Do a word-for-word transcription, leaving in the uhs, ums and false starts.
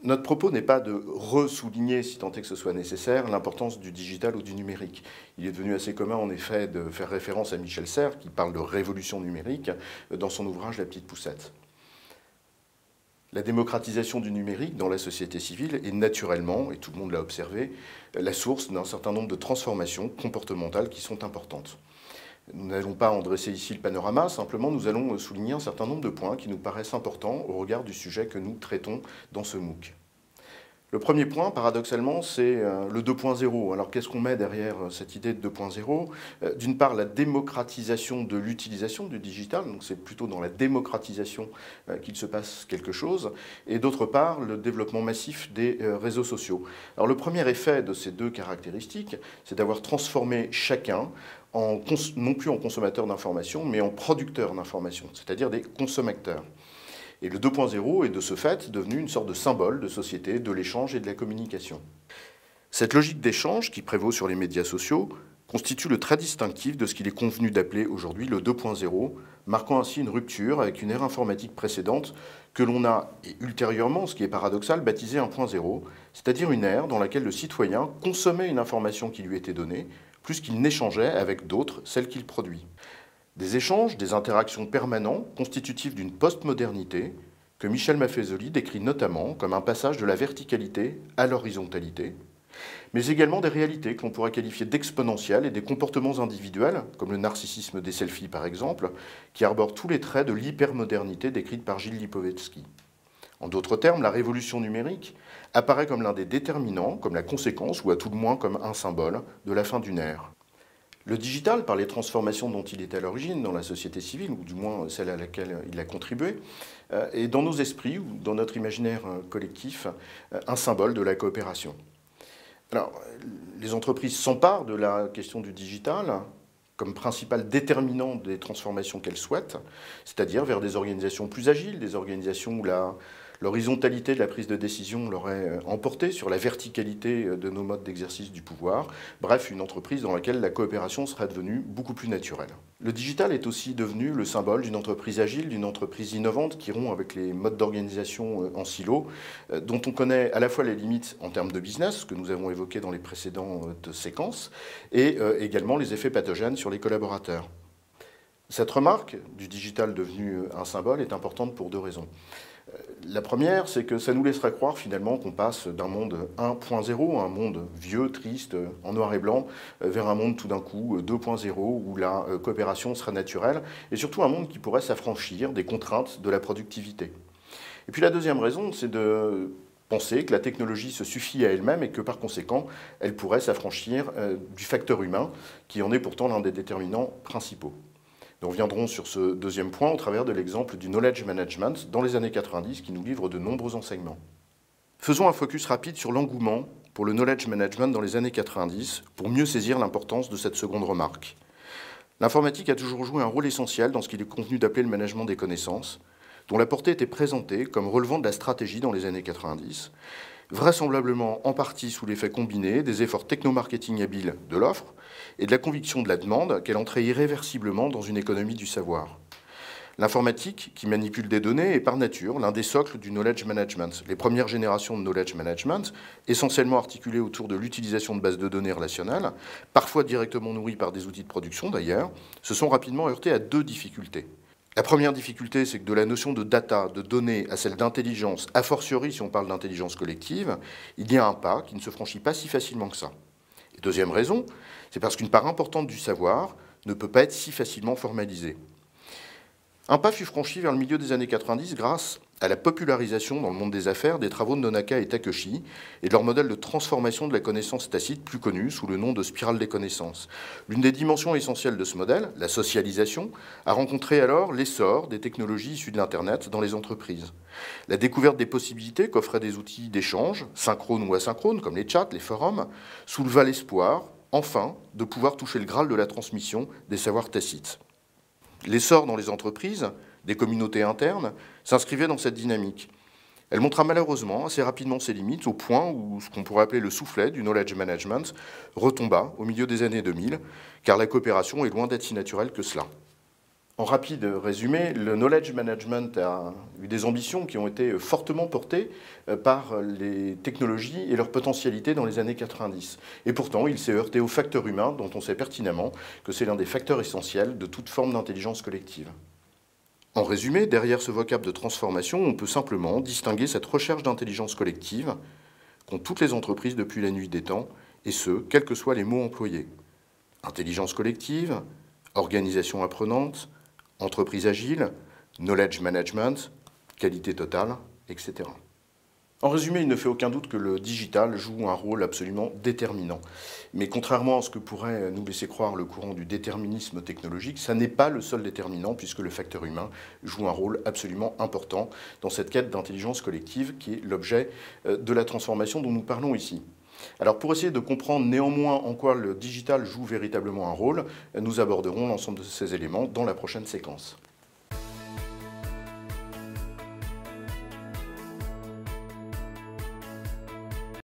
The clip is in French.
Notre propos n'est pas de ressouligner, si tant est que ce soit nécessaire, l'importance du digital ou du numérique. Il est devenu assez commun, en effet, de faire référence à Michel Serres, qui parle de révolution numérique, dans son ouvrage La Petite Poussette. La démocratisation du numérique dans la société civile est naturellement, et tout le monde l'a observé, la source d'un certain nombre de transformations comportementales qui sont importantes. Nous n'allons pas en dresser ici le panorama, simplement nous allons souligner un certain nombre de points qui nous paraissent importants au regard du sujet que nous traitons dans ce MOOC. Le premier point, paradoxalement, c'est le deux point zéro. Alors qu'est-ce qu'on met derrière cette idée de deux point zéro? D'une part, la démocratisation de l'utilisation du digital, donc c'est plutôt dans la démocratisation qu'il se passe quelque chose, et d'autre part, le développement massif des réseaux sociaux. Alors le premier effet de ces deux caractéristiques, c'est d'avoir transformé chacun en, non plus en consommateur d'informations, mais en producteur d'informations, c'est-à-dire des consommateurs. Et le deux point zéro est de ce fait devenu une sorte de symbole de société, de l'échange et de la communication. Cette logique d'échange qui prévaut sur les médias sociaux constitue le trait distinctif de ce qu'il est convenu d'appeler aujourd'hui le deux point zéro, marquant ainsi une rupture avec une ère informatique précédente que l'on a, et ultérieurement, ce qui est paradoxal, baptisé un point zéro, c'est-à-dire une ère dans laquelle le citoyen consommait une information qui lui était donnée, plus qu'il n'échangeait avec d'autres celle qu'il produit. Des échanges, des interactions permanents, constitutifs d'une postmodernité, que Michel Maffezoli décrit notamment comme un passage de la verticalité à l'horizontalité, mais également des réalités que l'on pourrait qualifier d'exponentielles et des comportements individuels, comme le narcissisme des selfies par exemple, qui arborent tous les traits de l'hypermodernité décrite par Gilles Lipovetsky. En d'autres termes, la révolution numérique apparaît comme l'un des déterminants, comme la conséquence, ou à tout le moins comme un symbole, de la fin d'une ère. Le digital, par les transformations dont il est à l'origine dans la société civile, ou du moins celle à laquelle il a contribué, est dans nos esprits, ou dans notre imaginaire collectif, un symbole de la coopération. Alors, les entreprises s'emparent de la question du digital comme principal déterminant des transformations qu'elles souhaitent, c'est-à-dire vers des organisations plus agiles, des organisations où la l'horizontalité de la prise de décision l'aurait emporté sur la verticalité de nos modes d'exercice du pouvoir. Bref, une entreprise dans laquelle la coopération serait devenue beaucoup plus naturelle. Le digital est aussi devenu le symbole d'une entreprise agile, d'une entreprise innovante qui rompt avec les modes d'organisation en silo, dont on connaît à la fois les limites en termes de business, ce que nous avons évoqué dans les précédentes séquences, et également les effets pathogènes sur les collaborateurs. Cette remarque du digital devenu un symbole est importante pour deux raisons. La première, c'est que ça nous laisserait croire finalement qu'on passe d'un monde un point zéro, un monde vieux, triste, en noir et blanc, vers un monde tout d'un coup deux point zéro, où la coopération sera naturelle, et surtout un monde qui pourrait s'affranchir des contraintes de la productivité. Et puis la deuxième raison, c'est de penser que la technologie se suffit à elle-même et que par conséquent, elle pourrait s'affranchir du facteur humain, qui en est pourtant l'un des déterminants principaux. Nous reviendrons sur ce deuxième point au travers de l'exemple du knowledge management dans les années quatre-vingt-dix qui nous livre de nombreux enseignements. Faisons un focus rapide sur l'engouement pour le knowledge management dans les années quatre-vingt-dix pour mieux saisir l'importance de cette seconde remarque. L'informatique a toujours joué un rôle essentiel dans ce qu'il est convenu d'appeler le management des connaissances, dont la portée était présentée comme relevant de la stratégie dans les années quatre-vingt-dix, vraisemblablement en partie sous l'effet combiné des efforts techno-marketing habiles de l'offre et de la conviction de la demande qu'elle entrait irréversiblement dans une économie du savoir. L'informatique, qui manipule des données, est par nature l'un des socles du knowledge management. Les premières générations de knowledge management, essentiellement articulées autour de l'utilisation de bases de données relationnelles, parfois directement nourries par des outils de production d'ailleurs, se sont rapidement heurtées à deux difficultés. La première difficulté, c'est que de la notion de data, de données, à celle d'intelligence, a fortiori si on parle d'intelligence collective, il y a un pas qui ne se franchit pas si facilement que ça. Et deuxième raison, c'est parce qu'une part importante du savoir ne peut pas être si facilement formalisée. Un pas fut franchi vers le milieu des années quatre-vingt-dix grâce à la popularisation dans le monde des affaires des travaux de Nonaka et Takeshi et de leur modèle de transformation de la connaissance tacite plus connu sous le nom de spirale des connaissances. L'une des dimensions essentielles de ce modèle, la socialisation, a rencontré alors l'essor des technologies issues de l'Internet dans les entreprises. La découverte des possibilités qu'offraient des outils d'échange, synchrones ou asynchrones, comme les chats, les forums, souleva l'espoir, enfin, de pouvoir toucher le Graal de la transmission des savoirs tacites. L'essor dans les entreprises, des communautés internes, s'inscrivait dans cette dynamique. Elle montra malheureusement assez rapidement ses limites au point où ce qu'on pourrait appeler le soufflet du knowledge management retomba au milieu des années deux mille, car la coopération est loin d'être si naturelle que cela. En rapide résumé, le knowledge management a eu des ambitions qui ont été fortement portées par les technologies et leur potentialité dans les années quatre-vingt-dix. Et pourtant, il s'est heurté au facteur humain, dont on sait pertinemment que c'est l'un des facteurs essentiels de toute forme d'intelligence collective. En résumé, derrière ce vocable de transformation, on peut simplement distinguer cette recherche d'intelligence collective qu'ont toutes les entreprises depuis la nuit des temps, et ce, quels que soient les mots employés. Intelligence collective, organisation apprenante, entreprise agile, knowledge management, qualité totale, et cetera. En résumé, il ne fait aucun doute que le digital joue un rôle absolument déterminant. Mais contrairement à ce que pourrait nous laisser croire le courant du déterminisme technologique, ça n'est pas le seul déterminant puisque le facteur humain joue un rôle absolument important dans cette quête d'intelligence collective qui est l'objet de la transformation dont nous parlons ici. Alors pour essayer de comprendre néanmoins en quoi le digital joue véritablement un rôle, nous aborderons l'ensemble de ces éléments dans la prochaine séquence.